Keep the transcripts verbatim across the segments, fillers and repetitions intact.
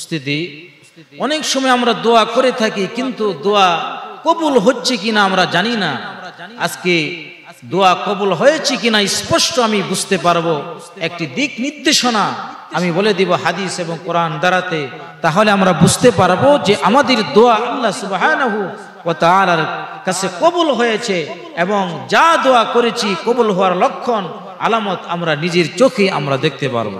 উপস্থিতি, অনেক সময় আমরা দোয়া করে থাকি কিন্তু দোয়া কবুল হচ্ছে কিনা আমরা জানি না। আজকে দোয়া কবুল হয়েছে কিনা স্পষ্ট আমি বুঝতে পারবো, একটি দিক নির্দেশনা আমি বলে দিব হাদিস এবং কোরআন দ্বারাতে। তাহলে আমরা বুঝতে পারবো যে আমাদের দোয়া আল্লাহ সুবহানাহু ওয়া তাআলার কাছে কবুল হয়েছে এবং যা দোয়া করেছি কবুল হওয়ার লক্ষণ আলামত আমরা নিজের চোখে আমরা দেখতে পারবো।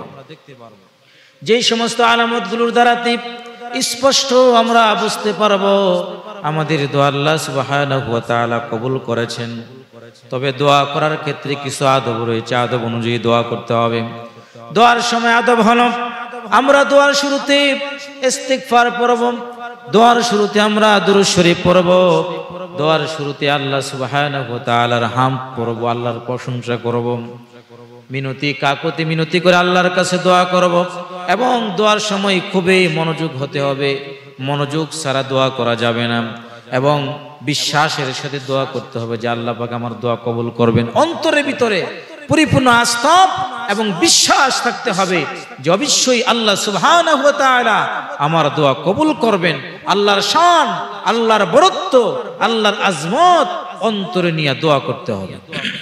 যেই সমস্ত আলামতগুলোর দ্বারাতে স্পষ্ট আমরা বুঝতে পারবো আমাদের দোয়া আল্লাহ সুবহানাহু ওয়া তাআলা কবুল করেছেন। তবে দোয়া করার ক্ষেত্রে কিছু আদব রয়েছে, আদব অনুযায়ী দোয়া করতে হবে। দোয়ার সময় আদব হলো, আমরা দোয়ার শুরুতে ইস্তিগফার পড়ব, দোয়ার শুরুতে আমরা দুরূদ শরীফ পড়ব, দোয়ার শুরুতে আল্লাহ সুবহানাহু ওয়া তাআলার হামদ পড়ব, আল্লাহর প্রশংসা করব, মিনতি কাকুতি মিনতি করে আল্লাহর কাছে দোয়া করব। এবং দোয়ার সময় খুবই মনোযোগ হতে হবে, মনোযোগ ছাড়া দোয়া করা যাবে না এবং বিশ্বাসের সাথে দোয়া করতে হবে যে আল্লাহ পাক আমার দোয়া কবুল করবেন। অন্তরের ভিতরে পরিপূর্ণ আস্থা এবং বিশ্বাস থাকতে হবে যে অবশ্যই আল্লাহ সুবহানাহু ওয়া তাআলা আমার দোয়া কবুল করবেন। আল্লাহর শান, আল্লাহর বরত্ব, আল্লাহর আজমত অন্তরে নিয়ে দোয়া করতে হবে।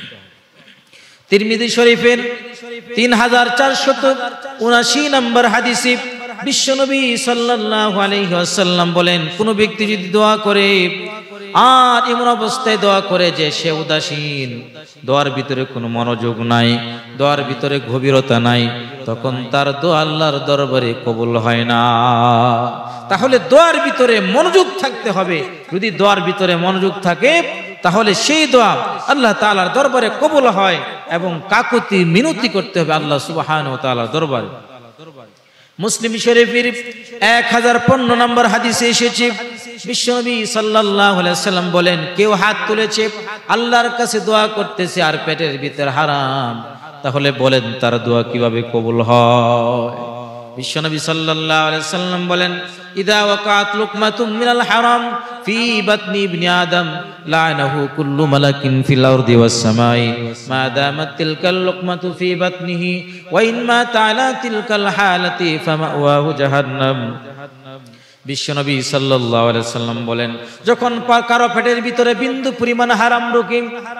তিরমিজি শরীফের তিন হাজার চারশত উনাশি নম্বর হাদিসে বিশ্বনবী সাল্লাল্লাহু আলাইহি ওয়াসাল্লাম বলেন, কোন ব্যক্তি যদি দোয়া করে আর এমন অবস্থায় দোয়া করে যে সে উদাসীন, দোয়ার ভিতরে কোনো মনোযোগ নাই, দোয়ার ভিতরে গভীরতা নাই, তখন তার দোয়া আল্লাহর দরবারে কবুল হয় না। তাহলে দোয়ার ভিতরে মনোযোগ থাকতে হবে। যদি দোয়ার ভিতরে মনোযোগ থাকে তাহলে সেই দোয়া আল্লাহ তাআলার দরবারে কবুল হয় এবং কাকুতি মিনতি করতে হবে আল্লাহ সুবহানাহু ওয়া তাআলার দরবারে। মুসলিম শরীফের এক হাজার পনেরো নম্বর হাদিসে এসেছে, বিশ্বনবী সাল্লাল্লাহু আলাইহি ওয়াসাল্লাম বলেন, কেউ হাত তুলেছে আল্লাহর কাছে দোয়া করতেছে আর পেটের ভিতর হারাম, তাহলে বলেন তার দোয়া কিভাবে কবুল হয়? বিশ্বনবী সাল্লাল্লাহু আলাইহি ওয়াসাল্লাম বলেন, ইদা ওয়াকাত লুকমাতুম মিনাল হারাম ফি বাতনি ইবনি আদম লানাহু কুল্লু মালাকিন ফিল আরদি ওয়াস সামাই মা দামাত তিলকাল লুকমাতু ফি বাতনিহি ওয়া ইন মা তাআলা তিলকাল হালাতি ফামাওয়াহু জাহান্নাম। বিশ্বনবী সাল্লাল্লাহু আলাইহি ওয়াসাল্লাম বলেন, যখন কারো পেটের ভিতরে বিন্দু পরিমাণ হারাম ঢোকে,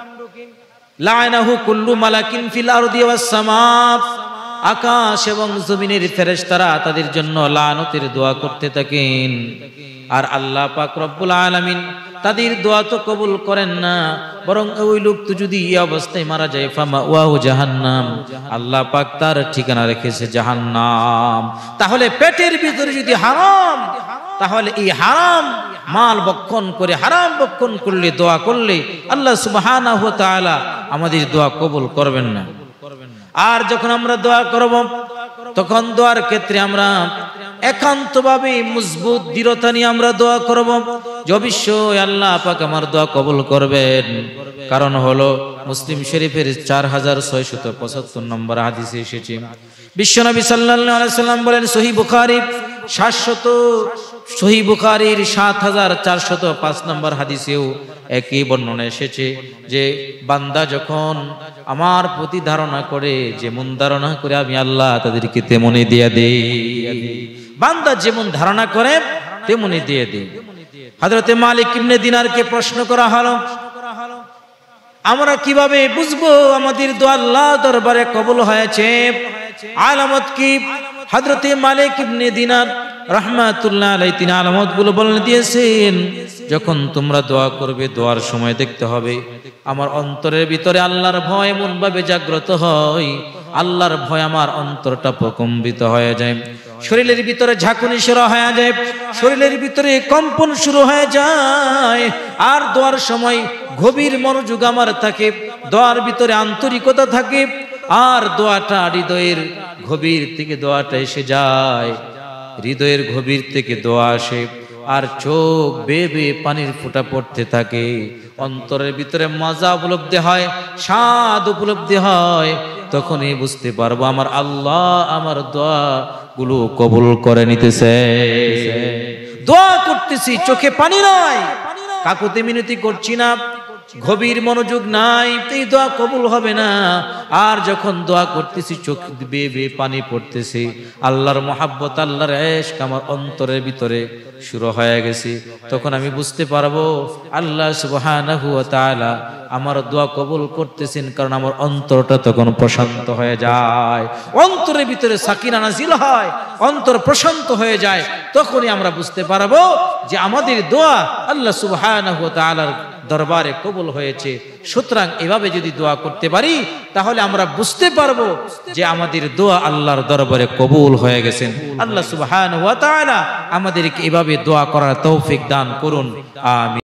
লানাহু কুল্লু মালাকিন ফিল আরদি ওয়াস সামা, আকাশ এবং জমিনের ফেরেশতারা তাদের জন্য লানতের দোয়া করতে থাকেন। আর আল্লাহ পাক রব্বুল আলামিন তাদের দোয়া তো কবুল করেন না, বরং ওই লোক তো যদি এই অবস্থায় মারা যায় ফামাওয়াহু জাহান্নাম, আল্লাহ পাক তার ঠিকানা রেখেছে জাহান্নাম। তাহলে পেটের ভিতরে যদি হারাম, তাহলে এই হারাম মাল ভক্ষণ করে, হারাম ভক্ষণ করলে, দোয়া করলে আল্লাহ সুবহানাহু ওয়া তাআলা আমাদের দোয়া কবুল করবেন না। আর যখন আমরা দোয়া করব তখন দোয়ার ক্ষেত্রে আমরা একান্তভাবে মজবুত দৃঢ়তা নিয়ে আমরা দোয়া করব যে অবশ্যই আল্লাহ পাক আমার দোয়া কবুল করবেন। কারণ হলো মুসলিম শরীফের চার হাজার ছয়শত পঁচাত্তর নম্বর হাদিসে এসেছে, বিশ্বনবী সাল্লাল্লাহু আলাইহি ওয়াসাল্লাম বলেন, সহিহ বুখারী সাতশত সহিহ বুখারীর সাত হাজার চারশত পাঁচ নম্বর হাদিসেও একই বর্ণনা এসেছে যে বান্দা যখন আমার প্রতি ধারণা করে, যেমন ধারণা করে আমি আল্লাহ তাদেরকে তেমনই দিয়ে দেই। বান্দা যেমন ধারণা করে তেমনই দিয়ে দেই। হযরতে মালিক ইবনে দিনারকে প্রশ্ন করা হলো, আমরা কিভাবে বুঝবো আমাদের দোয়া আল্লাহর দরবারে কবুল হয়েছে? আলামত কি? হযরতে মালিক ইবনে দিনার রাহমাতুল্লাহ আলাইহি তিনি আলামতগুলো বলে দিয়েছেন, যখন তোমরা দোয়া করবে দোয়ার সময় দেখতে হবে আমার অন্তরের ভিতরে আল্লাহর ভয় এমন ভাবে জাগ্রত হয়, আল্লাহর ভয় আমার অন্তরটা প্রকম্পিত হয়ে যায়, শরীরের ভিতরে ঝাঁকুনি শুরু হয়ে যায়, শরীরের ভিতরে কম্পন শুরু হয়ে যায়। আর দোয়ার সময় গভীর মনোযোগ আমার থাকে, দোয়ার ভিতরে আন্তরিকতা থাকে, আর দোয়াটা হৃদয়ের গভীর থেকে দোয়াটা এসে যায়, হৃদয়ের গভীর থেকে দোয়া আসে আর চোখ বেয়ে বেয়ে পানির ফোঁটা পড়তে থাকে, অন্তরের ভিতরে মজা উপলব্ধি হয়, স্বাদ উপলব্ধি হয়। তখনই বুঝতে পারবো আমার আল্লাহ আমার দোয়া গুলো কবুল করে নিতেছে। দোয়া করতেছি, চোখে পানি নয়, কাকুতি মিনতি করছি না, গভীর মনোযোগ নাই, এই দোয়া কবুল হবে না। আর যখন দোয়া করতেছি চোখ বেয়ে বেয়ে পানি পড়তেছে, আল্লাহর মহাব্বত আল্লাহর ইশক আমার অন্তরের ভিতরে শুরু হয়ে গেছে, তখন আমি বুঝতে পারবো আল্লাহ সুবহানাহু ওয়া তাআলা আমার দোয়া কবুল করতেছেন, কারণ আমার অন্তরটা তখন প্রশান্ত হয়ে যায়, অন্তরের ভিতরে সাকিনা নাজিল হয়, অন্তর প্রশান্ত হয়ে যায়। তখনই আমরা বুঝতে পারবো যে আমাদের দোয়া আল্লাহ সুবহানাহু ওয়া তাআলার দরবারে কবুল হয়েছে। সুতরাং এভাবে যদি দোয়া করতে পারি তাহলে আমরা বুঝতে পারবো যে আমাদের দোয়া আল্লাহর দরবারে কবুল হয়ে গেছেন। আল্লাহ সুবহানাহু ওয়া তাআলা আমাদেরকে এভাবে দোয়া করার তৌফিক দান করুন, আমিন।